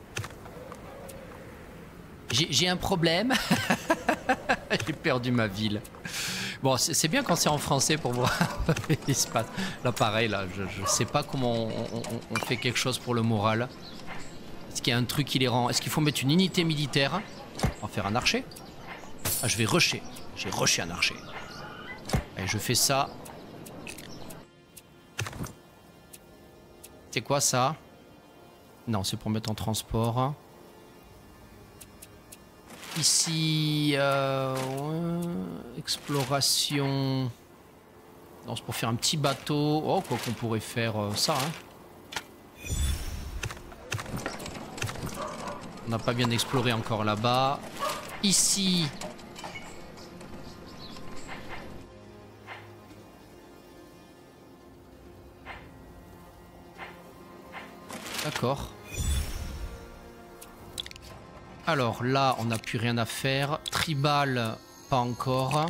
J'ai un problème. J'ai perdu ma ville. Bon, c'est bien quand c'est en français pour voir ce qui se passe. Là, pareil, là, je, je sais pas comment on, on, on fait quelque chose pour le moral. Est-ce qu'il y a un truc qui les rend... Est-ce qu'il faut mettre une unité militaire? On va faire un archer. Ah, je vais rusher. J'ai rushé un archer. Et je fais ça. C'est quoi ça? Non, c'est pour mettre en transport. Ici, euh, ouais, exploration. Non, c'est pour faire un petit bateau. Oh, quoi qu'on pourrait faire euh, ça. Hein. On n'a pas bien exploré encore là-bas. Ici. D'accord. Alors là, on n'a plus rien à faire. Tribal, pas encore.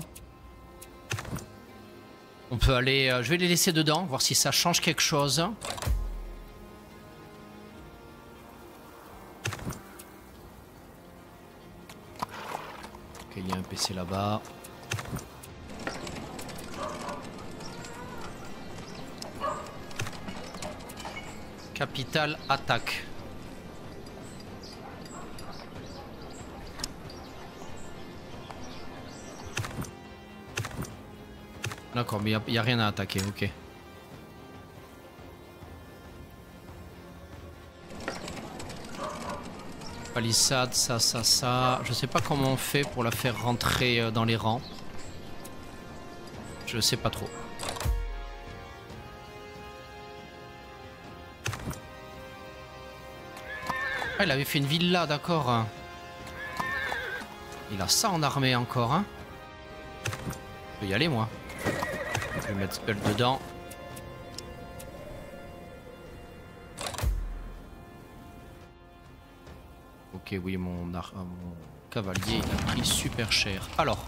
On peut aller... Euh, je vais les laisser dedans, voir si ça change quelque chose. baisser là-bas. Capitale attaque. D'accord, mais il n'y a, a rien à attaquer, ok. Palissade, ça, ça, ça. Je sais pas comment on fait pour la faire rentrer dans les rangs. Je sais pas trop. Ah, il avait fait une villa, d'accord. Il a ça en armée encore, hein. Je peux y aller, moi. Je vais mettre spell dedans. Ok, oui, mon, ar mon cavalier, il a pris super cher. Alors.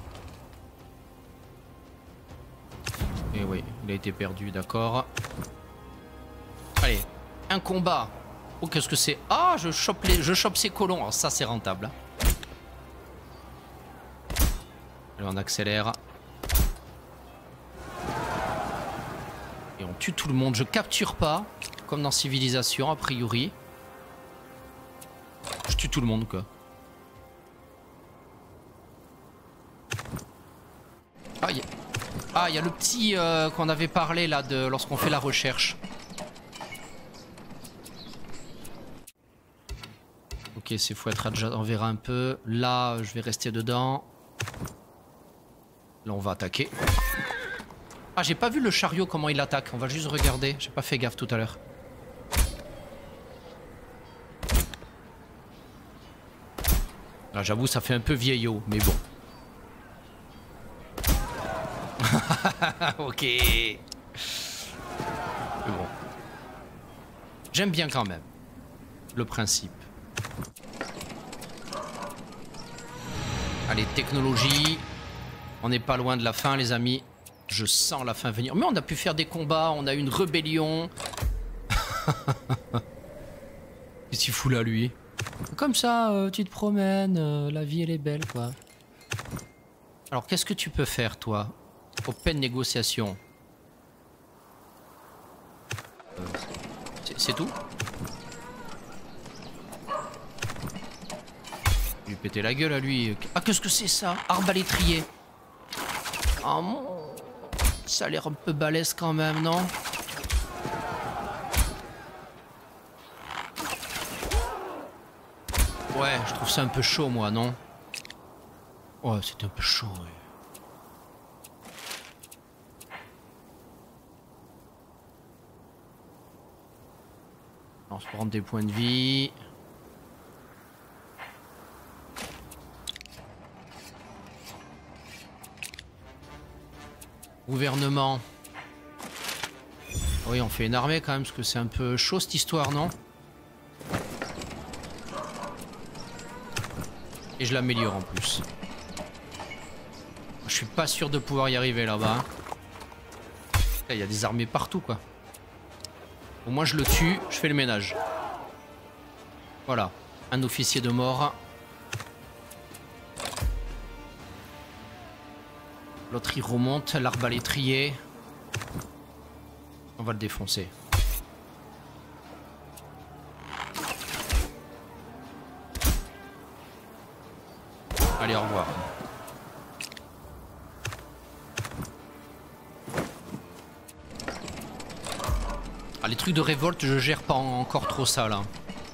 Et oui, il a été perdu, d'accord. Allez, un combat. Oh, qu'est-ce que c'est? Ah, je chope, les, je chope ces colons. Alors ça, c'est rentable. Allez, on accélère. Et on tue tout le monde. Je capture pas, comme dans Civilisation, a priori. Je tue tout le monde, quoi. Ah, il y, ah, y a le petit euh, qu'on avait parlé, là, de lorsqu'on fait la recherche. Ok, c'est faut être déjà, on verra un peu. Là, je vais rester dedans. Là, on va attaquer. Ah, j'ai pas vu le chariot, comment il attaque. On va juste regarder. J'ai pas fait gaffe tout à l'heure. Là, j'avoue, ça fait un peu vieillot, mais bon. Ok. Mais bon. J'aime bien quand même le principe. Allez, technologie. On n'est pas loin de la fin, les amis. Je sens la fin venir. Mais on a pu faire des combats, on a eu une rébellion. Qu'est-ce qu'il fout là, lui? Comme ça, euh, tu te promènes, euh, la vie elle est belle, quoi. Alors, qu'est-ce que tu peux faire, toi? Open négociation. Euh, C'est tout? Je vais lui péter la gueule à lui. Ah, qu'est-ce que c'est ça? Arbalétrier. Oh mon... Ça a l'air un peu balèze quand même, non? Ouais, je trouve ça un peu chaud, moi, non? Ouais, c'était un peu chaud, ouais. On se prend des points de vie. Gouvernement. Oui, on fait une armée quand même, parce que c'est un peu chaud cette histoire, non? Et je l'améliore en plus. Je suis pas sûr de pouvoir y arriver là-bas. Il y a des armées partout, quoi. Au moins je le tue, je fais le ménage. Voilà, un officier de mort. L'autre il remonte, l'arbalétrier. On va le défoncer. Allez, au revoir. Ah, les trucs de révolte, je gère pas encore trop ça là.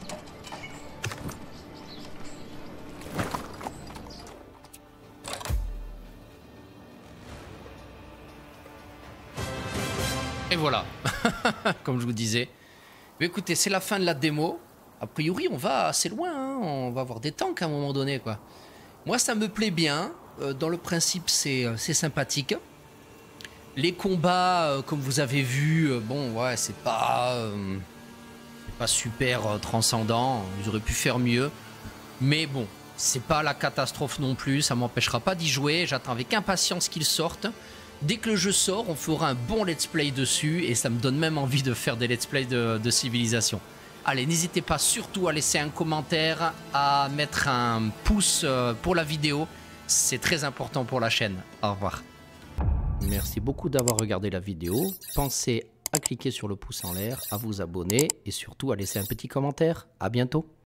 Et voilà. Comme je vous disais. Mais écoutez, c'est la fin de la démo. A priori, on va assez loin. Hein. On va avoir des tanks à un moment donné, quoi. Moi, ça me plaît bien. Euh, dans le principe, c'est c'est sympathique. Les combats, euh, comme vous avez vu, euh, bon, ouais, c'est pas, euh, pas super euh, transcendant. Ils auraient pu faire mieux. Mais bon, c'est pas la catastrophe non plus. Ça m'empêchera pas d'y jouer. J'attends avec impatience qu'ils sortent. Dès que le jeu sort, on fera un bon let's play dessus. Et ça me donne même envie de faire des let's play de, de Civilisation. Allez, n'hésitez pas surtout à laisser un commentaire, à mettre un pouce pour la vidéo. C'est très important pour la chaîne. Au revoir. Merci beaucoup d'avoir regardé la vidéo. Pensez à cliquer sur le pouce en l'air, à vous abonner et surtout à laisser un petit commentaire. À bientôt.